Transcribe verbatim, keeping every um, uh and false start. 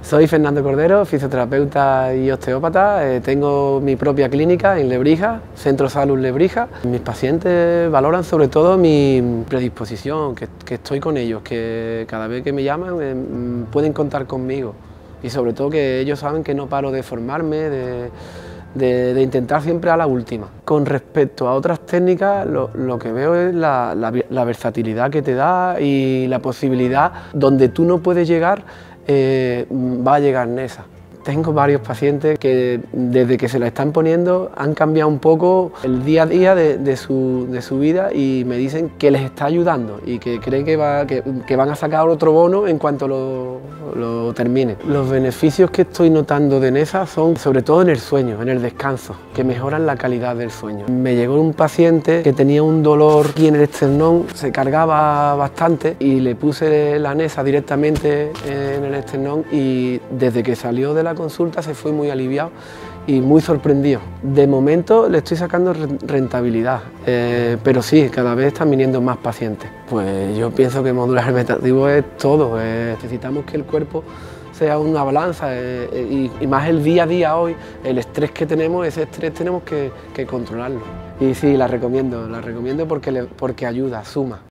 Soy Fernando Cordero, fisioterapeuta y osteópata. Eh, tengo mi propia clínica en Lebrija, Centro Salud Lebrija. Mis pacientes valoran sobre todo mi predisposición, que, que estoy con ellos, que cada vez que me llaman eh, pueden contar conmigo. Y sobre todo que ellos saben que no paro de formarme, de, de, de intentar siempre a la última. Con respecto a otras técnicas, lo, lo que veo es la, la, la versatilidad que te da y la posibilidad donde tú no puedes llegar, eh, va a llegar Nesa. Tengo varios pacientes que desde que se la están poniendo han cambiado un poco el día a día de, de, su, de su vida y me dicen que les está ayudando y que creen que, va, que, que van a sacar otro bono en cuanto lo, lo termine. Los beneficios que estoy notando de Nesa son sobre todo en el sueño, en el descanso, que mejoran la calidad del sueño. Me llegó un paciente que tenía un dolor aquí en el esternón, se cargaba bastante y le puse la Nesa directamente en el esternón y desde que salió de la consulta se fue muy aliviado y muy sorprendido. De momento le estoy sacando rentabilidad, eh, pero sí, cada vez están viniendo más pacientes. Pues yo pienso que modular adaptativo es todo, eh, necesitamos que el cuerpo sea una balanza eh, y, y más el día a día hoy, el estrés que tenemos, ese estrés tenemos que, que controlarlo. Y sí, la recomiendo, la recomiendo porque, le, porque ayuda, suma.